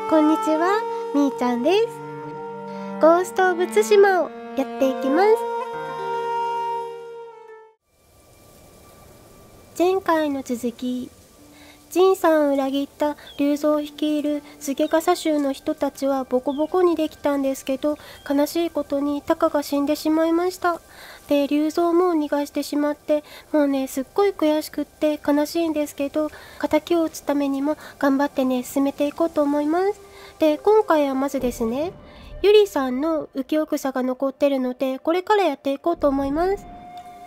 こんにちは、みーちゃんです。ゴースト・オブ・ツシマをやっていきます。前回の続き、ジンさんを裏切った竜蔵率いる菅笠衆の人たちはボコボコにできたんですけど、悲しいことにタカが死んでしまいました。で、竜蔵も逃がしてしまって、もうね、すっごい悔しくって悲しいんですけど、敵を討つためにも頑張ってね、進めていこうと思います。で、今回はまずですね、ゆりさんの浮世草が残ってるので、これからやっていこうと思います。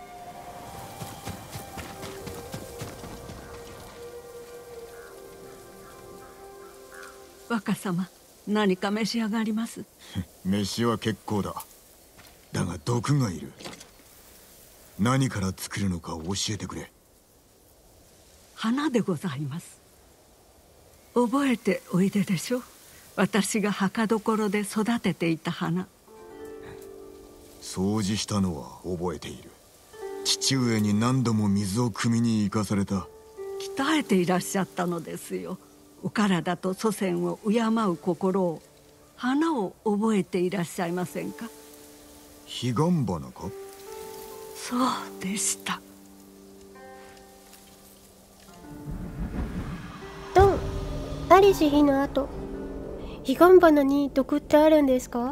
若様、何か召し上がります？ 飯は結構だ。だが毒がいる。何から作るのか教えてくれ。 花でございます。覚えておいででしょう。私が墓所で育てていた花。 掃除したのは覚えている。父上に何度も水を汲みに行かされた。 鍛えていらっしゃったのですよ。お体と祖先を敬う心を。花を覚えていらっしゃいませんか？ 彼岸花か？ そうでした。 ドン、在りし日の後。彼岸花に毒ってあるんですか？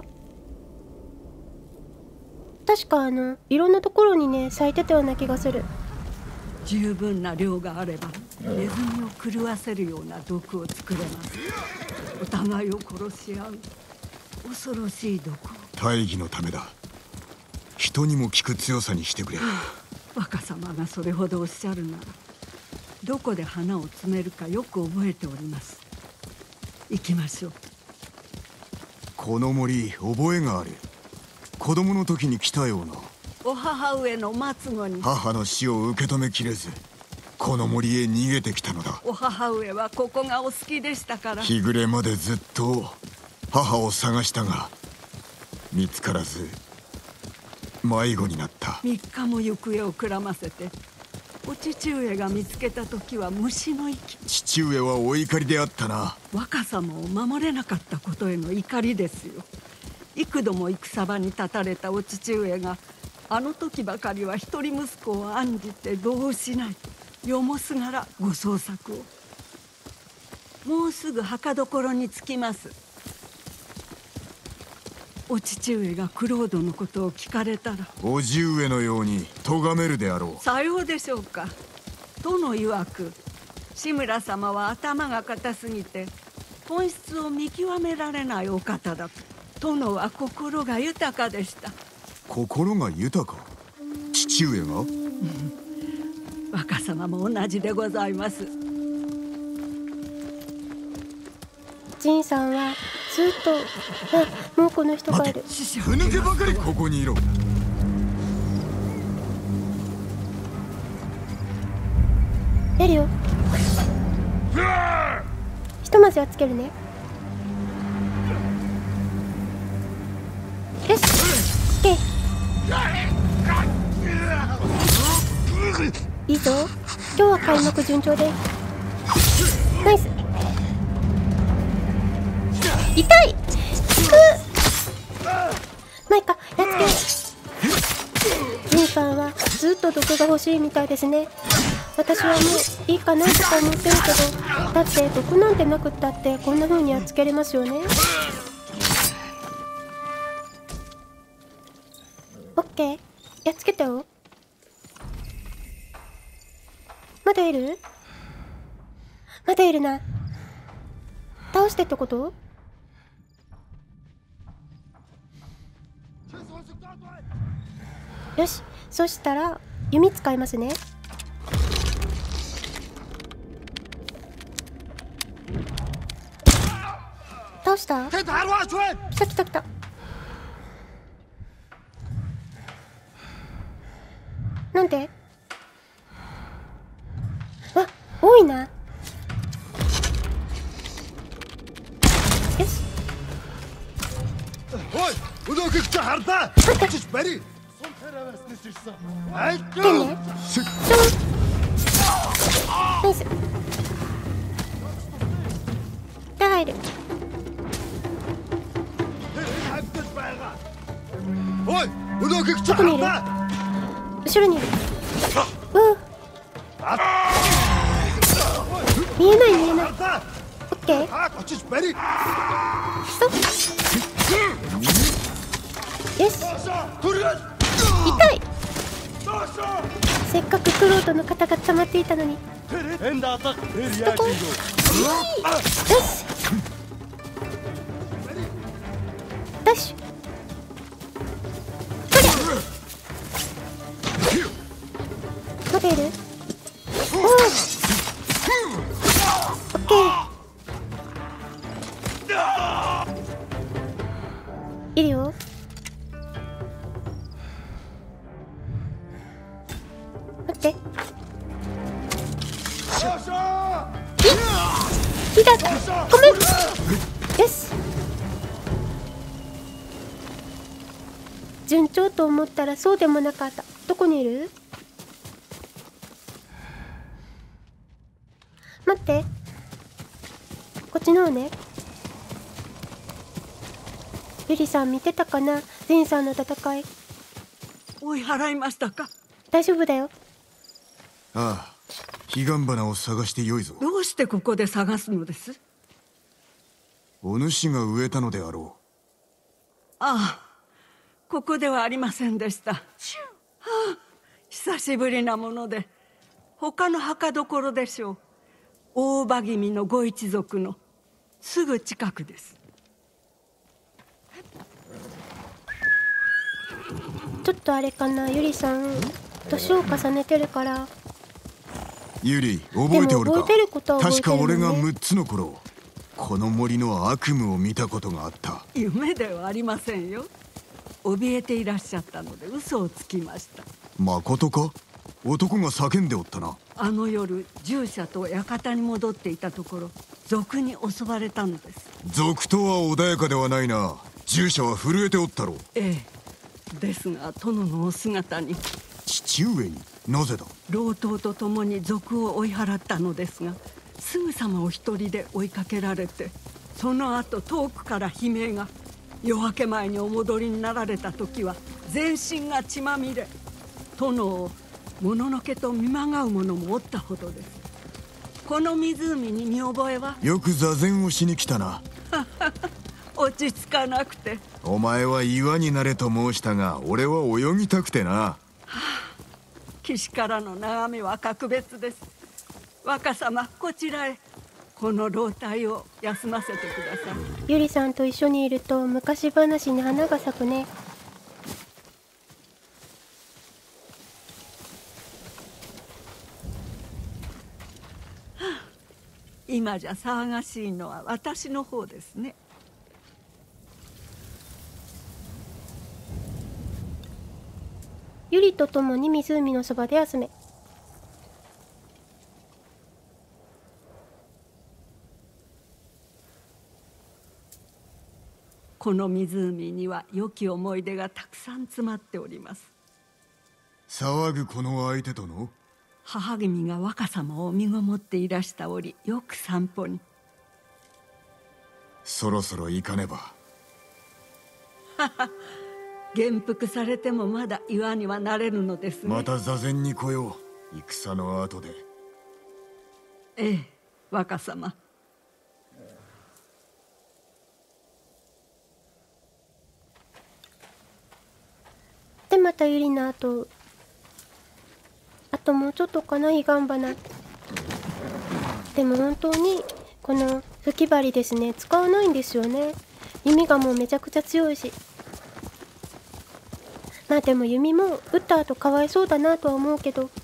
確かいろんなところにね、咲いてたような気がする。 十分な量があればネズミを狂わせるような毒を作れます。お互いを殺し合う恐ろしい毒を。 大義のためだ。人にも効く強さにしてくれ。 若様がそれほどおっしゃるなら、どこで花を摘めるかよく覚えております。行きましょう。 この森、覚えがある。子供の時に来たような。 お母上の末後に母の死を受け止めきれず、この森へ逃げてきたのだ。 お母上はここがお好きでしたから。 日暮れまでずっと母を探したが見つからず迷子になった。 3日も行方をくらませて、お父上が見つけた時は虫の息。 父上はお怒りであったな。 若様を守れなかったことへの怒りですよ。幾度も戦場に立たれたお父上が、あの時ばかりは一人息子を案じて度をしない、よもすがらご捜索を。もうすぐ墓所に着きます。お父上がクロードのことを聞かれたら、 叔父上のように咎めるであろう。 さようでしょうか。殿曰く、志村様は頭が固すぎて本質を見極められないお方だと。殿は心が豊かでした。 心が豊か？父上が？ 若様も同じでございます。 ジンさんはずっと、もうこの人がいる。 ふぬけばかりここにいろ。 出るよ。ひとまずやっつけるね。よし、オッケー。いいぞ。今日は開幕順調で。ナイス。痛い。まあいいか、やっつけよう。ジンさんはずっと毒が欲しいみたいですね。私はもういいかなとか思ってるけど、だって毒なんてなくったってこんな風にやっつけれますよね。オッケー、やっつけたよ。まだいる？まだいるな。倒してってこと？よし、そしたら弓使いますね。倒した？来た来た来た。なんで？あ、多いな。よし。ナイス。で、入る。 どこにいる？後ろにいる。見えない見えない。オッケー。ストップ。よし。痛い。せっかくクロートの肩が溜まっていたのに。ストコン。よし。ダッシュ。まだいる？おお。オッケー。いるよ。待って。火だ。ごめん。よし。順調と思ったらそうでもなかった。どこにいる？待って。こっちの方ね。ゆりさん見てたかな？ゼンさんの戦い。 追い払いましたか？ 大丈夫だよ。 ああ、彼岸花を探してよいぞ。 どうしてここで探すのです？ お主が植えたのであろああ、ここではありませんでした。はあ、久しぶりなもので他の墓所でしょう。大場君のご一族のすぐ近くです。 ちょっとあれかな、ゆりさん年を重ねてるから。 う。ゆり、覚えておるか？ でも覚えてることは覚えてるのね。 確か俺が6つの頃、この森の悪夢を見たことがあった。 夢ではありませんよ。怯えていらっしゃったので嘘をつきました。 まことか？男が叫んでおったな。 あの夜従者と館に戻っていたところ、賊に襲われたのです。 賊とは穏やかではないな。従者は震えておったろう。 ええ、ですが殿のお姿に。 父上に？なぜだ？ 老頭と共に賊を追い払ったのですが、すぐさまお一人で追いかけられて、その後遠くから悲鳴が。夜明け前にお戻りになられた時は全身が血まみれ。殿をもののけと見まがう者もおったほどです。この湖に見覚えは？ よく座禅をしに来たな。 落ち着かなくて。 お前は岩になれと申したが、俺は泳ぎたくてな。 岸からの眺めは格別です。若様、こちらへ。この老体を休ませてください。 ゆりさんと一緒にいると昔話に花が咲くね。 今じゃ騒がしいのは私の方ですね。 ゆりと共に湖のそばで休め。 この湖には良き思い出がたくさん詰まっております。 騒ぐこの相手との？ 母君が若様を身ごもっていらした折、よく散歩に。 そろそろ行かねば。 元服されてもまだ岩にはなれるのですね。 また座禅に来よう。戦の後で。 ええ、若様。 でまたゆりの後。あともうちょっとかな、彼岸花。でも本当にこの吹き針ですね、使わないんですよね。弓がもうめちゃくちゃ強いし。まあでも弓も打った後かわいそうだなとは思うけど、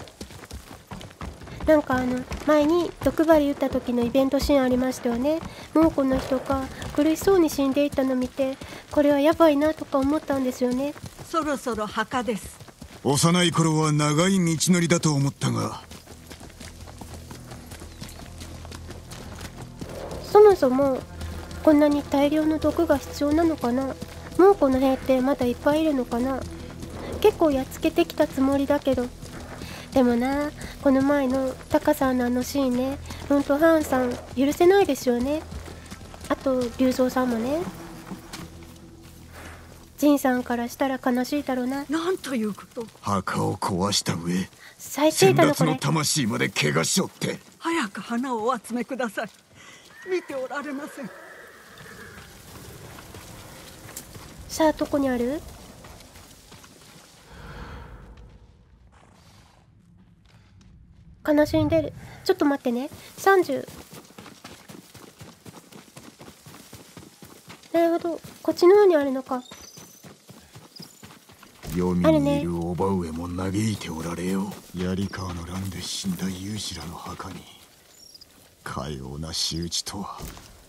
なんか前に毒針打った時のイベントシーンありましたよね。猛虎の人が苦しそうに死んでいったの見て、これはやばいなとか思ったんですよね。 そろそろ墓です。 幼い頃は長い道のりだと思ったが、 そもそもこんなに大量の毒が必要なのかな。猛虎の兵ってまだいっぱいいるのかな。結構やっつけてきたつもりだけど。でもな、この前のタカさんのシーンね、ほんとハンさん許せないですよね。あと龍造さんもね。 ジンさんからしたら悲しいだろうな。 なんということ。 墓を壊した上、 最低だろこれ。 先達の魂まで怪我しょって。 早く花をお集めください。見ておられません。 さあどこにある？悲しんでる。ちょっと待ってね。30。なるほど、こっちの方にあるのか。 黄泉にいる叔母上も嘆いておられよ。槍川の乱で死んだ勇士らの墓にかような仕打ちとは。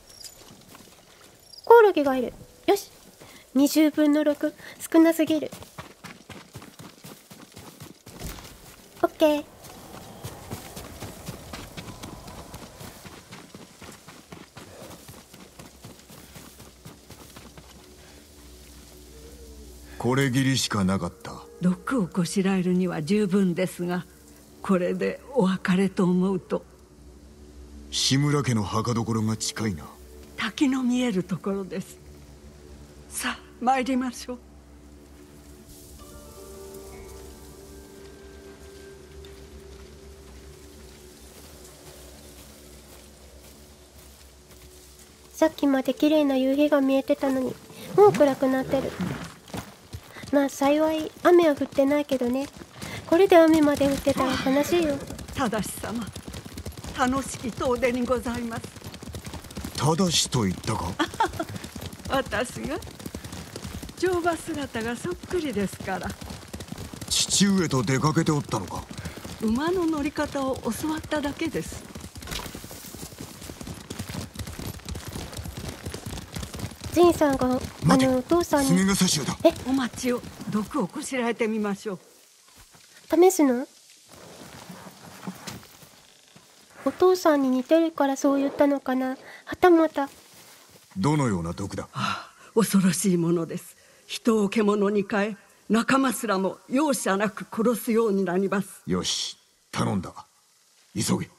コオロギがいる。よし、20分の6、少なすぎる。オッケー。 これぎりしかなかった。 毒をこしらえるには十分ですが、これでお別れと思うと。 志村家の墓所が近いな。 滝の見えるところです。さあ参りましょう。 さっきまで綺麗な夕日が見えてたのに、もう暗くなってる。まあ幸い雨は降ってないけどね。これで雨まで降ってたら悲しいよ。 正様、楽しき遠出にございます。 ただしと言ったか。 私が乗馬姿がそっくりですから。 父上と出かけておったのか。 馬の乗り方を教わっただけです。 ジンさんがお父さんに。 爪が刺しだ。 お待ちを。毒をこしらえてみましょう。 試すの？お父さんに似てるからそう言ったのかな、はたまた。 どのような毒だ。 恐ろしいものです。人を獣に変え、仲間すらも容赦なく殺すようになります。 よし、頼んだ。急げ。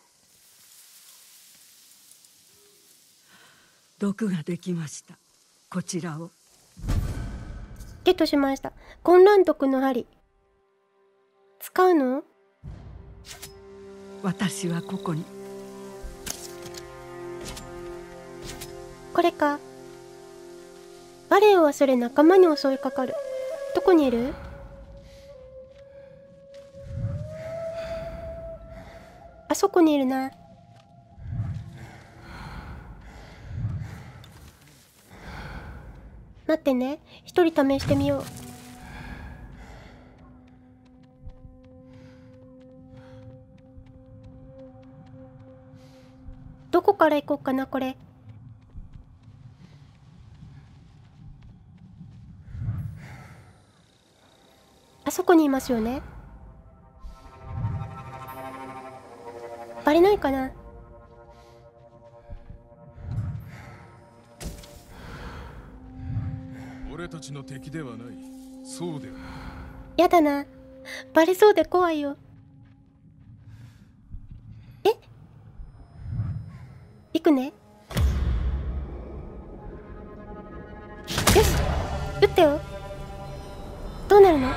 毒ができました。こちらを。 ゲットしました。混乱毒の針。使うの？ 私はここに。 これか。我を忘れ仲間に襲いかかる。どこにいる？あそこにいるな。待ってね、一人試してみよう。どこから行こうかな、これ。あそこにいますよね。バレないかな。 俺たちの敵ではない。そうでは。 やだな。バレそうで怖いよ。行くね。よし、撃ってよ。どうなるの？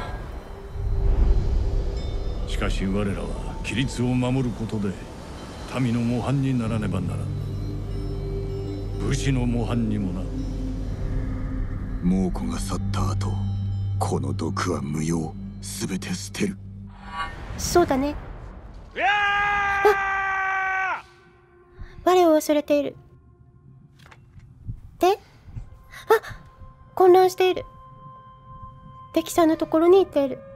しかし我らは規律を守ることで民の模範にならねばならん。武士の模範にもな。 猛虎が去った後、この毒は無用。すべて捨てる。 そうだね。我を忘れている。で、混乱している。敵さんのところに行っている。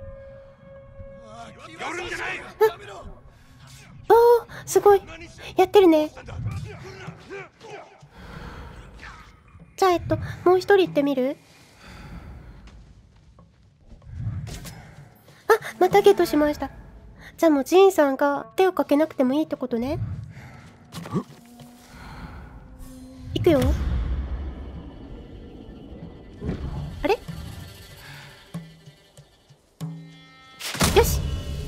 おお、すごい。やってるね。じゃあもう一人行ってみる？またゲットしました。じゃあもうジンさんが手をかけなくてもいいってことね。行くよ。あれ？よし。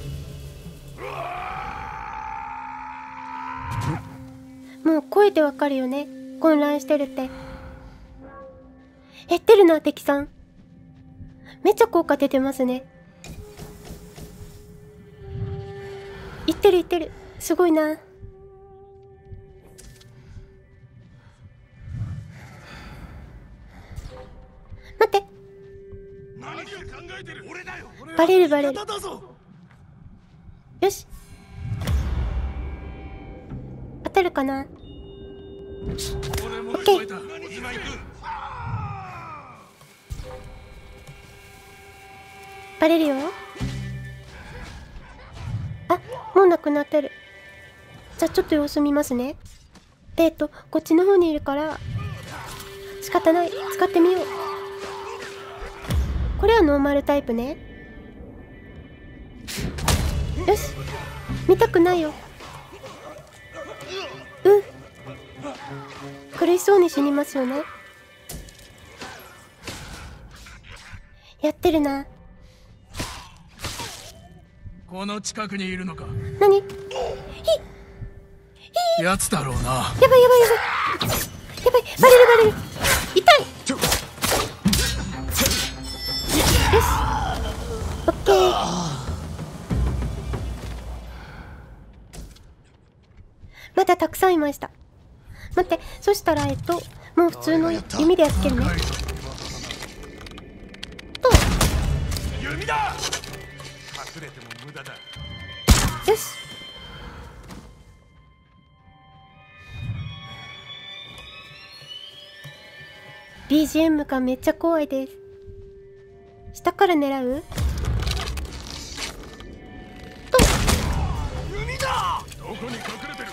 もう声でわかるよね。混乱してるって。減ってるな、敵さん。 めっちゃ効果出てますね。いってるいってる。すごいな。待って。バレるバレる。よし。当たるかな。オッケー。バレるよ。あ、もうなくなってる。じゃあちょっと様子見ますね。こっちの方にいるから仕方ない。使ってみよう。これはノーマルタイプね。よし。見たくないよ。苦しそうに死にますよね。やってるな。 この近くにいるのか。 何？ やつだろうな。 やばいやばいやばい。やばい、バレるバレる。痛い。よし。オッケー。まだたくさんいました。待って、そしたらもう普通の弓でやっつけるね。 弓だ。隠れても無駄だ。 よし。BGM がめっちゃ怖いです。下から狙う？ 弓だ。どこに隠れてる？隠れるんだ。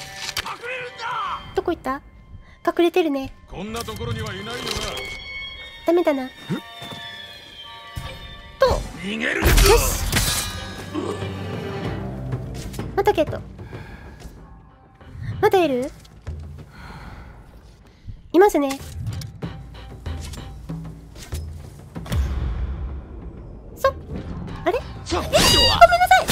どこ行った？隠れてるね。 こんなところにはいないよな。 ダメだな。 逃げるぞ。 よし。またゲット。まだいる？いますね。あれ？ごめんなさい。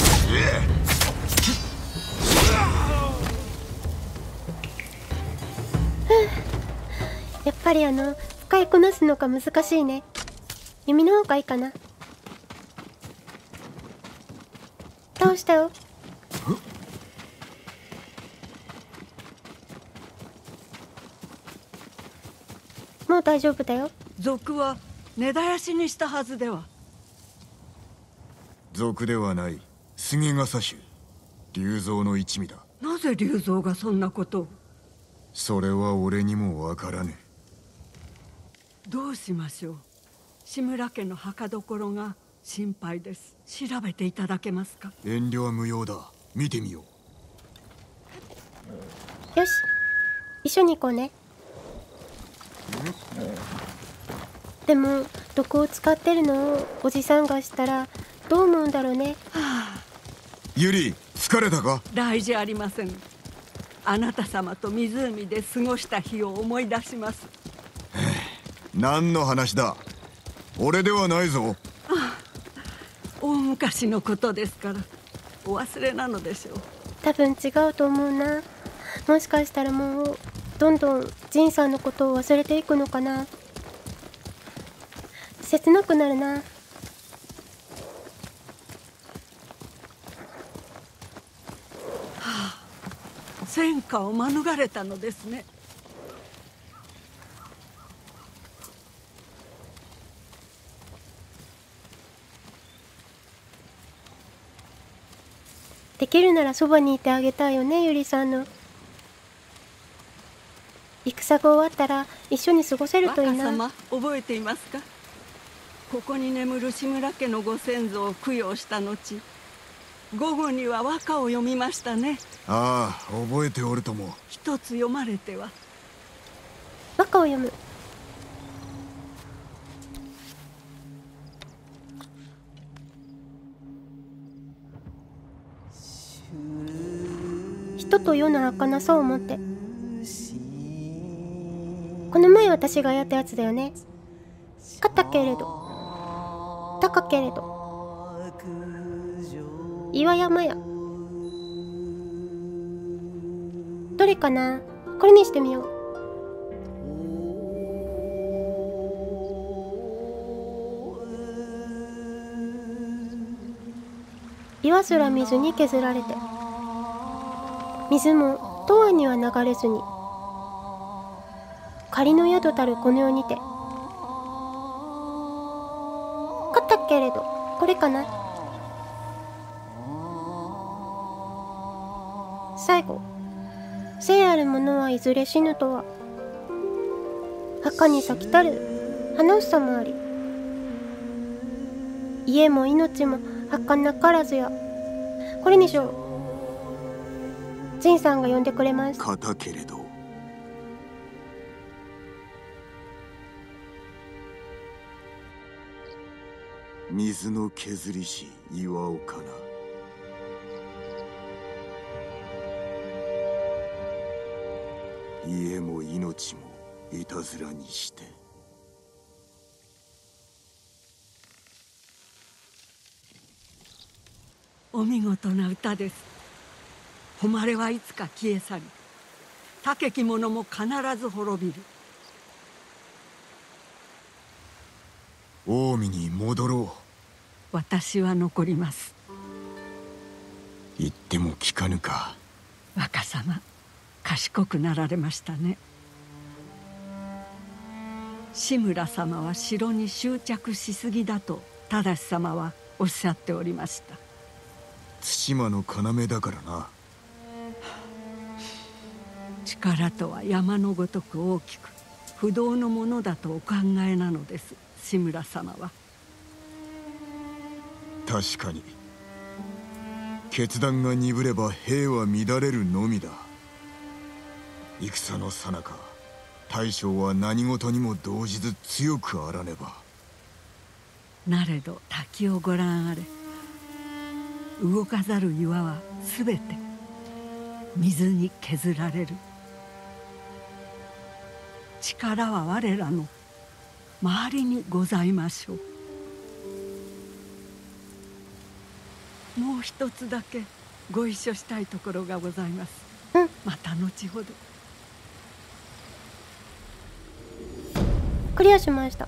やっぱり使いこなすのが難しいね。弓の方がいいかな。倒したよ。もう大丈夫だよ。 賊は根絶やしにしたはずでは。 賊ではない。菅笠種龍蔵の一味だ。 なぜ龍蔵がそんなことを。 それは俺にもわからぬ。 どうしましょう。志村家の墓所が心配です。調べていただけますか。 遠慮は無用だ。見てみよう。よし、一緒に行こうね。でも毒を使ってるのをおじさんがしたらどう思うんだろうね。 ユリ、疲れたか？ 大事ありません。あなた様と湖で過ごした日を思い出します。 何の話だ？俺ではないぞ。 大昔のことですからお忘れなのでしょう。 多分違うと思うな。もしかしたらもうどんどんジンさんのことを忘れていくのかな。切なくなるな。 戦火を免れたのですね。 できるならそばにいてあげたいよね、ゆりさんの。戦が終わったら一緒に過ごせるといいな。 若様、覚えていますか。ここに眠る志村家のご先祖を供養した後、午後には和歌を読みましたね。 ああ、覚えておるとも。 一つ読まれては。 和歌を読む。人と世の儚さを持って。この前私がやったやつだよね。硬けれど高けれど岩山や。どれかな。これにしてみよう。 岩すら水に削られて、水も永遠には流れずに、仮の宿たるこの世にて、かったけれどこれかな。最後、生ある者はいずれ死ぬとは、墓に咲きたる花房もあり、家も命も儚からずや。これにしよう。ジンさんが呼んでくれます。 かたけれど水の削りし岩尾かな。家も命もいたずらにして。 お見事な歌です。誉れはいつか消え去り、高き者も必ず滅びる。 近江に戻ろう。 私は残ります。 言っても聞かぬか。 若様、賢くなられましたね。志村様は城に執着しすぎだと忠様はおっしゃっておりました。 対馬の要だからな。 力とは山のごとく大きく不動のものだとお考えなのです、志村様は。 確かに決断が鈍れば兵は乱れるのみだ。戦の最中、大将は何事にも動じず強くあらねば。 なれど滝をご覧あれ。動かざる岩はすべて水に削られる。力は我らの周りにございましょう。もう一つだけご一緒したいところがございます。また後ほど。 クリアしました。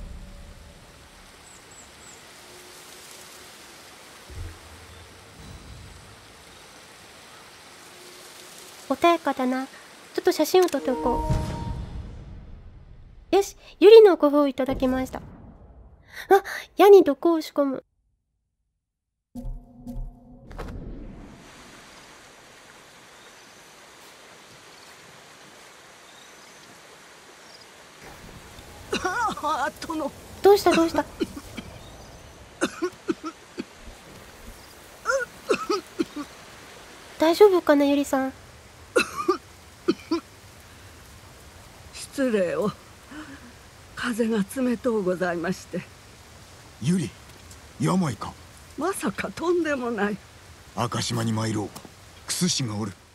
穏やかだな。ちょっと写真を撮っておこう。よし、ゆりのご封いただきました。あ、矢に毒を仕込む。 殿。 どうしたどうした大丈夫かな、ゆりさん。 失礼を。風が冷とうございまして。 ゆり、病か。 まさかとんでもない。 赤島に参ろう。薬師がおる。